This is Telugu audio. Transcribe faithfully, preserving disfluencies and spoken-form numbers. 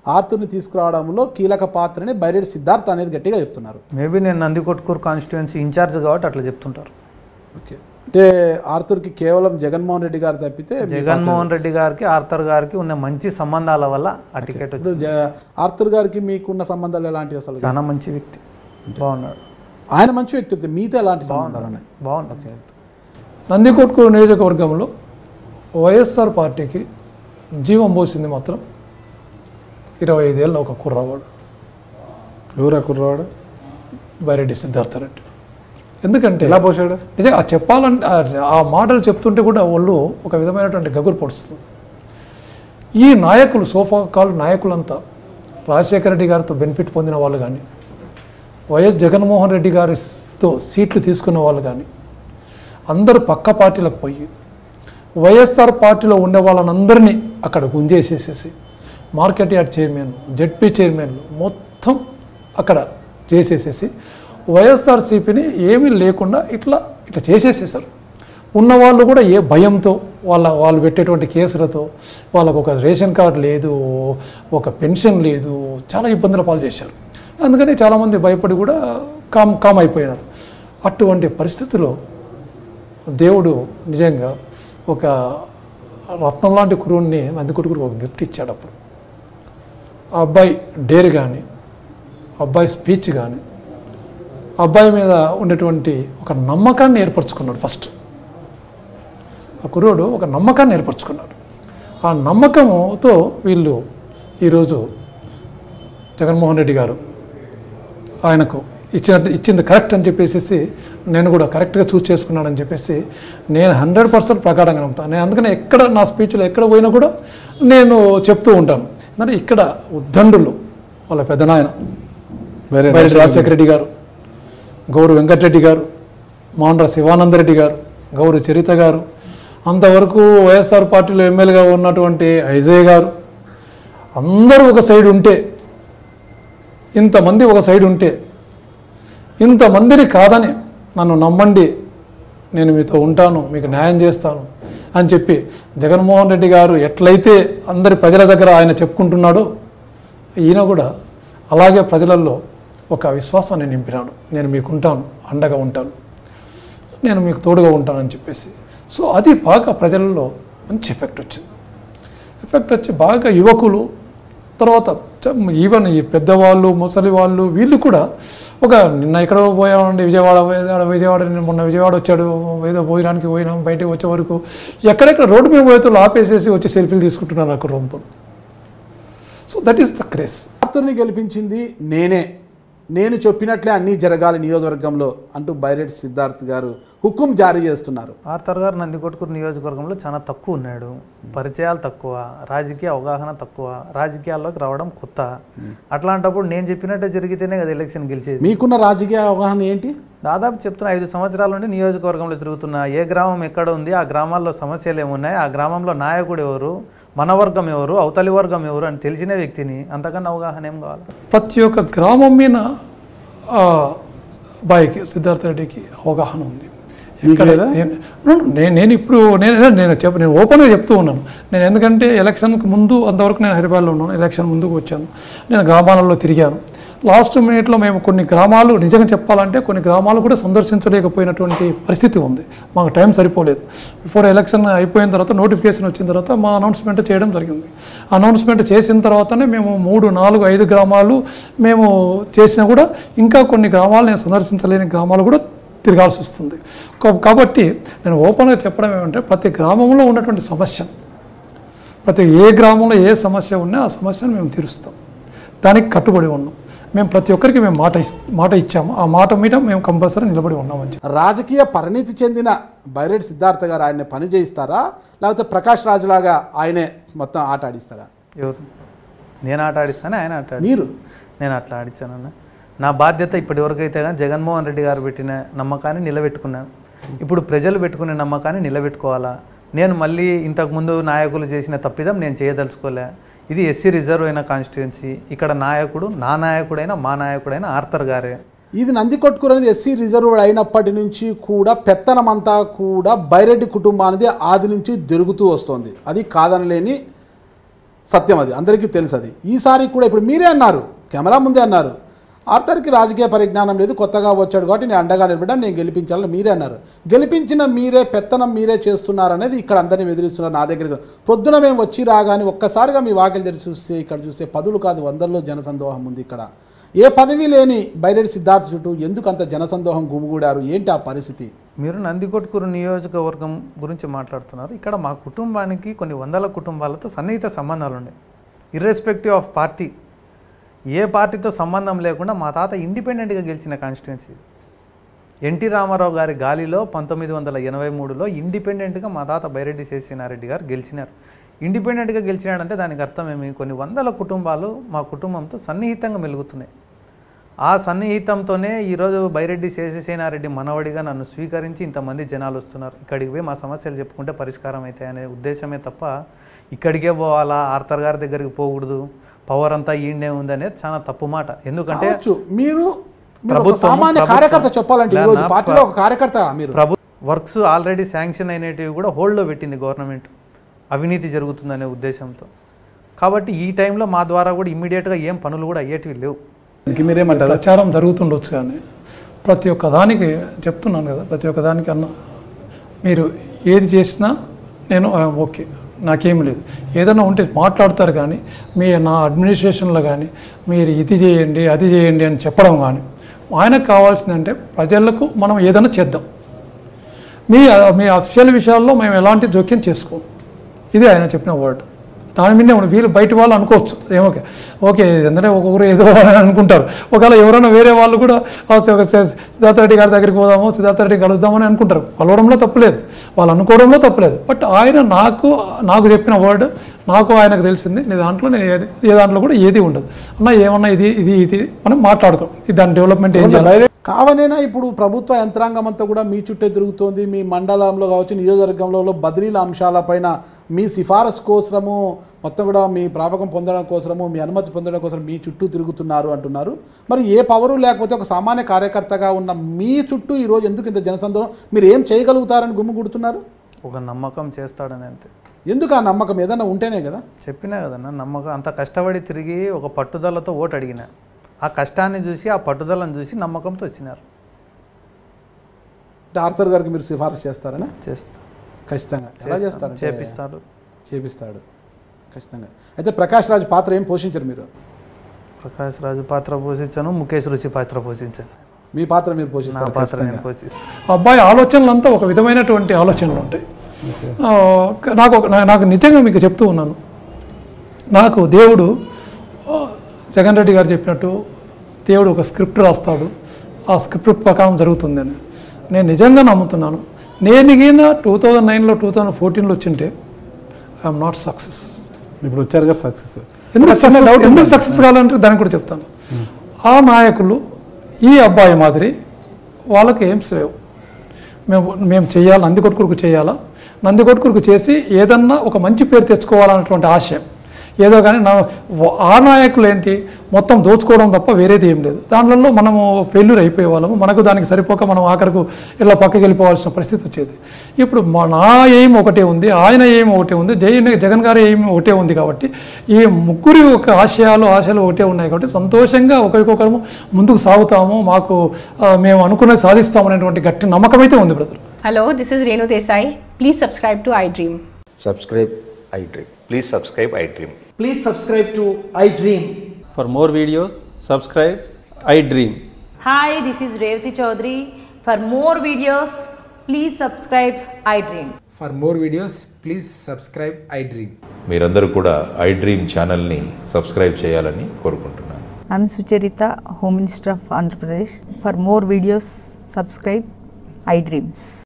ఆర్తుని తీసుకురావడంలో కీలక పాత్రని బైరెడ్డి సిద్ధార్థ్ అనేది గట్టిగా చెప్తున్నారు. మేబీ నేను నందికొట్కూరు కాన్స్టిట్యుయెన్సీ ఇన్ఛార్జ్ కాబట్టి అట్లా చెప్తుంటారు. ఓకే, అంటే ఆర్థర్కి కేవలం జగన్మోహన్ రెడ్డి గారు తప్పితే జగన్మోహన్ రెడ్డి గారికి ఆర్థర్ గారికి ఉన్న మంచి సంబంధాల వల్ల ఆ టికెట్ వచ్చింది. ఆర్థర్ గారికి మీకున్న సంబంధాలు ఎలాంటివి? అసలు చాలా మంచి వ్యక్తి, బాగున్నాడు. ఆయన మంచి వ్యక్తి, మీతో ఎలాంటి సంబంధాలు ఉన్నాయి? బాగుంది. ఓకే, నందికొట్కూరు నియోజకవర్గంలో వైఎస్ఆర్ పార్టీకి జీవం పోసింది మాత్రం ఇరవై ఐదేళ్ళ ఒక కుర్రవాడు. ఎవరా కుర్రవాడు? బైరెడ్డి సిద్ధార్థ రెడ్డి. ఎందుకంటే ఎలా పోసాడు నిజంగా చెప్పాలంటే ఆ మాటలు చెప్తుంటే కూడా వాళ్ళు ఒక విధమైనటువంటి గగురు పొడుస్తుంది. ఈ నాయకులు సోఫా కాల్ నాయకులంతా రాజశేఖర రెడ్డి గారితో బెనిఫిట్ పొందిన వాళ్ళు కానీ, వైఎస్ జగన్మోహన్ రెడ్డి గారితో సీట్లు తీసుకున్న వాళ్ళు కానీ అందరూ పక్క పార్టీలకు పోయి వైఎస్ఆర్ పార్టీలో ఉండే వాళ్ళందరినీ అక్కడ గుంజేసేసేసి మార్కెట్ యార్డ్ చైర్మన్, జెడ్పీ చైర్మన్లు మొత్తం అక్కడ చేసేసేసి వైఎస్ఆర్సీపీని ఏమీ లేకుండా ఇట్లా ఇట్లా చేసేసేసారు. ఉన్నవాళ్ళు కూడా ఏ భయంతో వాళ్ళ వాళ్ళు పెట్టేటువంటి కేసులతో వాళ్ళకు ఒక రేషన్ కార్డు లేదు, ఒక పెన్షన్ లేదు, చాలా ఇబ్బందుల పాలు చేశారు. అందుకని చాలామంది భయపడి కూడా కామ్ కామ్ అయిపోయినారు. అటువంటి పరిస్థితిలో దేవుడు నిజంగా ఒక రత్నం లాంటి కురువుని నందికొట్కూరుకు ఒక గిఫ్ట్ ఇచ్చాడు. అప్పుడు ఆ అబ్బాయి డేర్ కానీ, అబ్బాయి స్పీచ్ కానీ, అబ్బాయి మీద ఉండేటువంటి ఒక నమ్మకాన్ని ఏర్పరచుకున్నాడు. ఫస్ట్ ఆ కుర్రోడు ఒక నమ్మకాన్ని ఏర్పరచుకున్నాడు. ఆ నమ్మకంతో వీళ్ళు ఈరోజు జగన్మోహన్ రెడ్డి గారు ఆయనకు ఇచ్చిన ఇచ్చింది కరెక్ట్ అని చెప్పేసి నేను కూడా కరెక్ట్గా చూస్ చేసుకున్నానని చెప్పేసి నేను హండ్రెడ్ పర్సెంట్ ప్రకారంగా నమ్ముతాను. నేను అందుకని ఎక్కడ నా స్పీచ్లో ఎక్కడ పోయినా కూడా నేను చెప్తూ ఉంటాను. ఎందుకంటే ఇక్కడ ఉద్దండులు వాళ్ళ పెద్దనాయన బైరెడ్డి రాజశేఖర రెడ్డి గారు, గౌరు వెంకటరెడ్డి గారు, మాండ్ర శివానందరెడ్డి గారు, గౌరు చరిత గారు, అంతవరకు వైఎస్ఆర్ పార్టీలో ఎమ్మెల్యేగా ఉన్నటువంటి ఐజయ్ గారు, అందరూ ఒక సైడ్ ఉంటే, ఇంతమంది ఒక సైడ్ ఉంటే, ఇంతమందిని కాదని నన్ను నమ్మండి, నేను మీతో ఉంటాను, మీకు న్యాయం చేస్తాను అని చెప్పి జగన్మోహన్ రెడ్డి గారు ఎట్లయితే అందరి ప్రజల దగ్గర ఆయన చెప్పుకుంటున్నాడో ఈయన కూడా అలాగే ప్రజలలో ఒక విశ్వాసాన్ని నింపినాడు. నేను మీకు ఉంటాను, అండగా ఉంటాను, నేను మీకు తోడుగా ఉంటానని చెప్పేసి. సో అది బాగా ప్రజలలో మంచి ఎఫెక్ట్ వచ్చింది. ఎఫెక్ట్ వచ్చి బాగా యువకులు, తర్వాత ఈవెన్ ఈ పెద్దవాళ్ళు, ముసలి వాళ్ళు, వీళ్ళు కూడా ఒక నిన్న ఎక్కడో పోయామండి విజయవాడ, విజయవాడ మొన్న విజయవాడ వచ్చాడు, ఏదో పోయడానికి పోయినాం, బయటకు వచ్చే వరకు ఎక్కడెక్కడ రోడ్డు మీద పోయేతో ఆపేసేసి వచ్చి సెల్ఫీలు తీసుకుంటున్నారు అక్కడ రూమ్తో. So that is the craze. ఆర్థర్ని గెలిపించింది నేనే, నేను చెప్పినట్లే అన్నీ జరగాలి నియోజకవర్గంలో అంటూ బైరెడ్డి సిద్ధార్థ్ గారు హుకుం జారీ చేస్తున్నారు. ఆర్థర్ గారు నందికొట్కూరు నియోజకవర్గంలో చాలా తక్కువ ఉన్నాడు, పరిచయాలు తక్కువ, రాజకీయ అవగాహన తక్కువ, రాజకీయాల్లోకి రావడం కొత్త. అట్లాంటప్పుడు నేను చెప్పినట్టే జరిగితేనే కదా ఎలక్షన్ గెలిచేది. మీకున్న రాజకీయ అవగాహన ఏంటి? దాదాపు చెప్తున్నా, ఐదు సంవత్సరాల నుండి నియోజకవర్గంలో తిరుగుతున్నా. ఏ గ్రామం ఎక్కడ ఉంది, ఆ గ్రామాల్లో సమస్యలు ఏమున్నాయి, ఆ గ్రామంలో నాయకుడు ఎవరు, మన వర్గం ఎవరు, అవతలి వర్గం ఎవరు అని తెలిసిన వ్యక్తిని. అంతకన్నా అవగాహన ఏం కావాలి? ప్రతి ఒక్క గ్రామం మీద అబ్బాయికి సిద్ధార్థ రెడ్డికి అవగాహన ఉంది. నేను ఇప్పుడు నేను నేను చెప్ప నేను ఓపెన్గా చెప్తూ ఉన్నాను. నేను ఎందుకంటే ఎలక్షన్కి ముందు అంతవరకు నేను హైదరాబాద్లో ఉన్నాను, ఎలక్షన్ ముందుకు వచ్చాను, నేను గ్రామాలలో తిరిగాను. లాస్ట్ మినిట్లో మేము కొన్ని గ్రామాలు నిజంగా చెప్పాలంటే కొన్ని గ్రామాలు కూడా సందర్శించలేకపోయినటువంటి పరిస్థితి ఉంది. మాకు టైం సరిపోలేదు. బిఫోర్ ఎలక్షన్ అయిపోయిన తర్వాత నోటిఫికేషన్ వచ్చిన తర్వాత మా అనౌన్స్మెంట్ చేయడం జరిగింది. అనౌన్స్మెంట్ చేసిన తర్వాతనే మేము మూడు నాలుగు ఐదు గ్రామాలు మేము చేసినా కూడా ఇంకా కొన్ని గ్రామాలు నేను సందర్శించలేని గ్రామాలు కూడా తిరగాల్సి వస్తుంది. కాబట్టి నేను ఓపెన్గా చెప్పడం ఏమంటే ప్రతి గ్రామంలో ఉన్నటువంటి సమస్య, ప్రతి ఏ గ్రామంలో ఏ సమస్య ఉన్నా ఆ సమస్యను మేము తీరుస్తాం, దానికి కట్టుబడి ఉన్నాం. మేము ప్రతి ఒక్కరికి మేము మాట మాట ఇచ్చాము, ఆ మాట మీద మేము కంపల్సరీ నిలబడి ఉన్నామని. రాజకీయ పరిణితి చెందిన బైరెడ్డి సిద్ధార్థ గారు ఆయన్ని పని చేయిస్తారా, లేకపోతే ప్రకాష్ రాజులాగా ఆయనే మొత్తం ఆట ఆడిస్తారా? ఎవరు? నేను ఆట ఆడిస్తాను, ఆయన ఆట ఆడి మీరు? నేను అట్లా ఆడిస్తానన్న. నా బాధ్యత ఇప్పటివరకైతే కానీ జగన్మోహన్ రెడ్డి గారు పెట్టిన నమ్మకాన్ని నిలబెట్టుకున్నాను. ఇప్పుడు ప్రజలు పెట్టుకునే నమ్మకాన్ని నిలబెట్టుకోవాలా. నేను మళ్ళీ ఇంతకుముందు నాయకులు చేసిన తప్పిదం నేను చేయదలుచుకోలే. ఇది ఎస్సీ రిజర్వ్ అయిన కాన్స్టిట్యుయెన్సీ, ఇక్కడ నాయకుడు నా నాయకుడైనా మా నాయకుడైనా ఆర్థర్ గారే. ఇది నందికొట్కూరు అనేది ఎస్సీ రిజర్వ్ అయినప్పటి నుంచి కూడా పెత్తనమంతా కూడా బైరెడ్డి కుటుంబానికి ఆది నుంచి జరుగుతూ వస్తుంది. అది కాదనలేని సత్యం అది, అందరికీ తెలుసు అది. ఈసారి కూడా ఇప్పుడు మీరే అన్నారు, కెమెరా ముందే అన్నారు, ఆర్థర్కి రాజకీయ పరిజ్ఞానం లేదు, కొత్తగా వచ్చాడు కాబట్టి నేను అండగా నిలబడ్డాను, నేను గెలిపించాలని మీరే అన్నారు. గెలిపించిన మీరే పెత్తనం మీరే చేస్తున్నారనేది ఇక్కడ అందరినీ ఎదిరిస్తున్నారు. నా దగ్గర పొద్దున మేము వచ్చి రాగానే ఒక్కసారిగా మీ వాకిలు తెరిచి చూస్తే ఇక్కడ చూస్తే పదులు కాదు వందల్లో జనసందోహం ఉంది. ఇక్కడ ఏ పదవి లేని బైరెడ్డి సిద్ధార్థ్ చుట్టూ ఎందుకు అంత జనసందోహం గుమిగూడారు, ఏంటి ఆ పరిస్థితి? మీరు నందికొట్కూరు నియోజకవర్గం గురించి మాట్లాడుతున్నారు. ఇక్కడ మా కుటుంబానికి కొన్ని వందల కుటుంబాలతో సన్నిహిత సంబంధాలు ఉన్నాయి. ఇర్రెస్పెక్టివ్ ఆఫ్ పార్టీ, ఏ పార్టీతో సంబంధం లేకుండా మా తాత ఇండిపెండెంట్గా గెలిచిన కాన్స్టిట్యున్సీ. ఎన్టీ రామారావు గారి గాలిలో పంతొమ్మిది వందల ఎనభై మూడులో ఇండిపెండెంట్గా మా తాత బైరెడ్డి శేషనారెడ్డి గారు గెలిచినారు. ఇండిపెండెంట్గా గెలిచినాడంటే దానికి అర్థం ఏమి? కొన్ని వందల కుటుంబాలు మా కుటుంబంతో సన్నిహితంగా మెలుగుతున్నాయి. ఆ సన్నిహితంతోనే ఈరోజు బైరెడ్డి శేషసేనారెడ్డి మనవడిగా నన్ను స్వీకరించి ఇంతమంది జనాలు వస్తున్నారు. ఇక్కడికి పోయి మా సమస్యలు చెప్పుకుంటే పరిష్కారం అవుతాయి అనే ఉద్దేశమే తప్ప ఇక్కడికే పోవాలా, ఆర్థర్ గారి దగ్గరికి పోకూడదు, పవర్ అంతా ఈయనే ఉందనేది చాలా తప్పు మాట. ఎందుకంటే మీరు సామాన్య కార్యకర్త చెప్పాలంటే ఈరోజు పార్టీలో ఒక కార్యకర్త మీరు ప్రభు వర్క్స్ ఆల్రెడీ శాంక్షన్ అయినవి కూడా హోల్డ్లో పెట్టింది గవర్నమెంట్, అవినీతి జరుగుతుందనే ఉద్దేశంతో. కాబట్టి ఈ టైంలో మా ద్వారా కూడా ఇమ్మీడియట్గా ఏం పనులు కూడా అయ్యేటివి లేవు. మీరేమంటారు? ప్రచారం జరుగుతుండొచ్చు కానీ ప్రతి ఒక్క దానికి చెప్తున్నాను కదా, ప్రతి ఒక్క దానికి అన్న మీరు ఏది చేసినా నేను ఓకే, నాకేం లేదు, ఏదైనా ఉంటే మాట్లాడతారు. కానీ మీ నా అడ్మినిస్ట్రేషన్లో కానీ మీరు ఇది చేయండి అది చేయండి అని చెప్పడం కానీ, ఆయనకు కావాల్సిందంటే ప్రజలకు మనం ఏదైనా చేద్దాం, మీ మీ అఫిషియల్ విషయాల్లో మేము ఎలాంటి జోక్యం చేసుకోం. ఇది ఆయన చెప్పిన వర్డ్. దాని మీదే మనం వీళ్ళు బయట వాళ్ళు అనుకోవచ్చు ఏమోకే ఓకే ఎందుకంటే ఒక్కొక్కరు ఏదో అని అనుకుంటారు. ఒకవేళ ఎవరైనా వేరే వాళ్ళు కూడా సిద్ధార్థ రెడ్డి గారి దగ్గరికి పోదాము, సిద్ధార్థ రెడ్డి కలుద్దామని అనుకుంటారు. కలవడంలో తప్పులేదు, వాళ్ళు అనుకోవడంలో తప్పులేదు. బట్ ఆయన నాకు నాకు చెప్పిన వర్డ్ నాకు ఆయనకు తెలిసింది. నీ దాంట్లో నేను ఏ దాంట్లో కూడా ఏది ఉండదు అన్న, ఏమన్నా ఇది ఇది ఇది మనం మాట్లాడుకోం, దాని డెవలప్మెంట్ ఏం చేయాలి కావనేనా. ఇప్పుడు ప్రభుత్వ యంత్రాంగం అంతా కూడా మీ చుట్టే తిరుగుతోంది. మీ మండలంలో కావచ్చు, నియోజకవర్గంలో బదిలీల అంశాలపైన మీ సిఫారసు కోసము మొత్తం కూడా మీ ప్రాపకం పొందడం కోసము, మీ అనుమతి పొందడం కోసం మీ చుట్టూ తిరుగుతున్నారు అంటున్నారు. మరి ఏ పవరు లేకపోతే ఒక సామాన్య కార్యకర్తగా ఉన్న మీ చుట్టూ ఈరోజు ఎందుకు ఇంత జనసందోహం? మీరు ఏం చేయగలుగుతారని గుమ్మిగుడుతున్నారు? ఒక నమ్మకం చేస్తాడని అంతే. ఎందుకు ఆ నమ్మకం? ఏదన్నా ఉంటేనే కదా. చెప్పినా కదన్నా, నమ్మకం. అంత కష్టపడి తిరిగి ఒక పట్టుదలతో ఓటు అడిగినా, ఆ కష్టాన్ని చూసి ఆ పట్టుదలను చూసి నమ్మకంతో వచ్చినారు. ఆర్థర్ గారికి మీరు సిఫారసు చేస్తారనా? చేస్తా, ఖచ్చితంగా. ఎలా చేస్తారు? చేపిస్తాడు చేపిస్తాడు ఖచ్చితంగా. అయితే ప్రకాష్ రాజు పాత్ర ఏం పోషించారు మీరు? ప్రకాష్ రాజు పాత్ర పోషించాను, ముఖేష్ రుచి పాత్ర పోషించాను. మీ పాత్ర మీరు పోషిస్తారు? పాత్ర నేను పోషిస్తాను. అబ్బాయి ఆలోచనలంతా ఒక విధమైనటువంటి ఆలోచనలు ఉంటాయి. నాకు నాకు నిజంగా మీకు చెప్తూ ఉన్నాను, నాకు దేవుడు జగన్ రెడ్డి గారు చెప్పినట్టు దేవుడు ఒక స్క్రిప్ట్ రాస్తాడు, ఆ స్క్రిప్ట్ ప్రకారం జరుగుతుందని నేను నిజంగా నమ్ముతున్నాను. నేను గిన టూ థౌజండ్ నైన్లో టూ థౌజండ్ ఫోర్టీన్లో వచ్చింటే ఐఎమ్ నాట్ సక్సెస్. ఇప్పుడు వచ్చారు కదా సక్సెస్. ఎందుకు ఎందుకు సక్సెస్ కావాలంటే దానికి కూడా చెప్తాను. ఆ నాయకులు ఈ అబ్బాయి మాదిరి వాళ్ళకి ఏం లేవు. మేము మేము చేయాలి, నందికొట్కూరుకు చేయాలా, నందికొట్కూరుకు చేసి ఏదన్నా ఒక మంచి పేరు తెచ్చుకోవాలన్నటువంటి ఆశయం ఏదో. కానీ నా ఆ నాయకులు ఏంటి మొత్తం దోచుకోవడం తప్ప వేరేది ఏం లేదు. దాంట్లో మనము ఫెయిల్యూర్ అయిపోయే వాళ్ళము, మనకు దానికి సరిపోక మనం ఆఖరకు ఇలా పక్కకి వెళ్ళిపోవాల్సిన పరిస్థితి వచ్చేది. ఇప్పుడు నా ఎయిమ్ ఒకటే ఉంది, ఆయన ఎయిమ్ ఒకటే ఉంది, జై జగన్ గారి ఎయిమ్ ఒకటే ఉంది. కాబట్టి ఈ ముగ్గురి ఒక ఆశయాలు ఆశలు ఒకటే ఉన్నాయి. కాబట్టి సంతోషంగా ఒకరికొకరు ముందుకు సాగుతాము, మాకు మేము అనుకున్నది సాధిస్తామనేటువంటి గట్టి నమ్మకం అయితే ఉంది brother. Hello, this is Renu Desai. Please subscribe to iDream. Subscribe iDream. Please subscribe iDream. Please subscribe to iDream. For more videos, subscribe iDream. Hi, this is Revati Chaudhary. For more videos, please subscribe iDream. For more videos, please subscribe iDream. మీరందరూ కూడా iDream ఛానల్ని సబ్స్క్రైబ్ చేయాలని కోరుకుంటున్నాను. I'm Sucharita, Home Minister of Andhra Pradesh. For more videos, subscribe iDreams.